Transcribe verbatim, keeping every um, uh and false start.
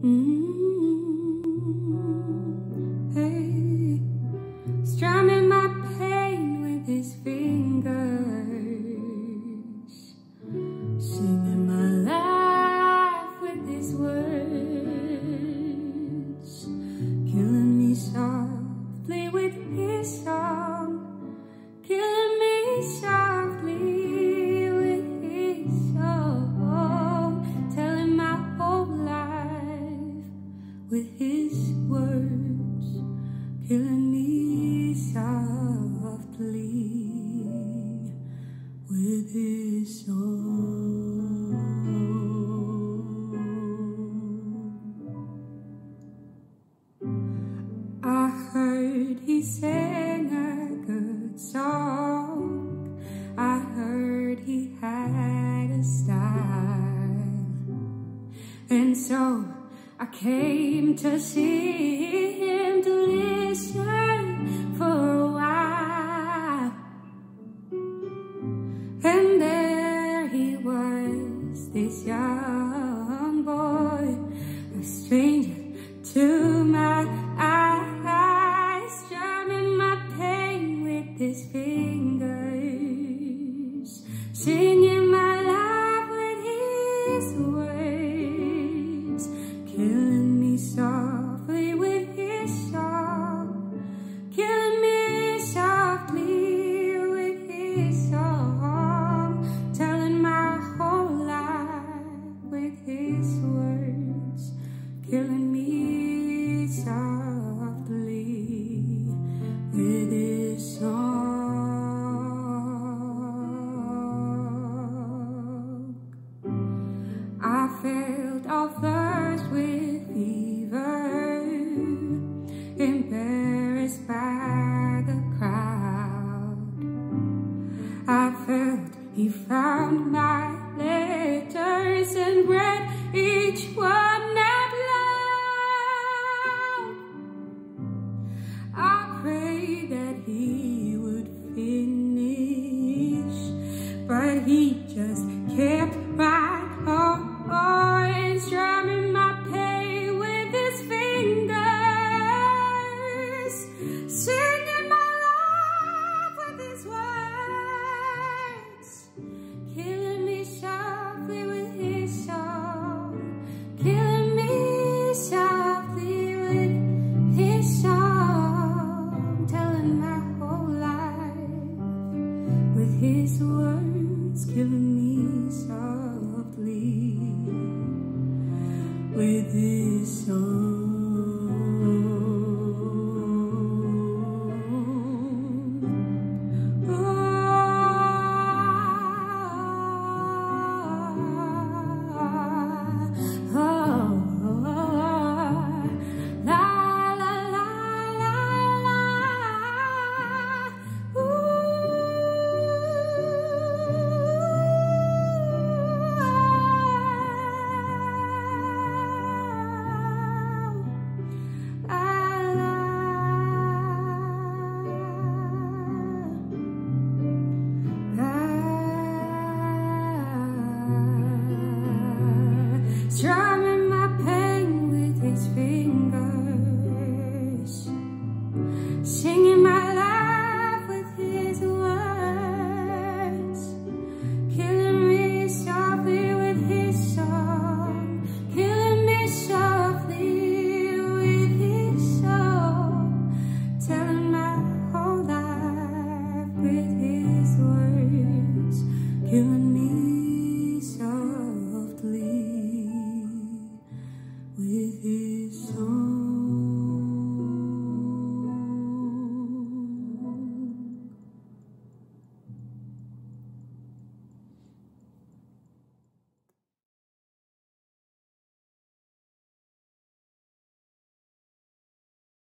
Mm-hmm. Hey, strumming my pain with his fingers, singing my life with his words, killing me softly with his song, killing me softly with his song, telling my whole life with his words, killing me softly with his song. I heard he sang a good song, I heard he had a style, and so I came to see him, to listen for a while. And there he was, this young boy, a stranger to my eyes, strumming my pain with his fingers, singing my life with his words, killing me softly with his song, killing me softly with his song, telling my whole life with his words, killing me softly with his song. I felt all flushed with fever, embarrassed by the crowd. I felt he found my letters and read each one out loud. I prayed that he would finish, but he just kept right on, and strumming my pain with his fingers, singing my life with his words, killing me softly with his song, killing me softly with his song, telling my whole life with his words, killing me softly with his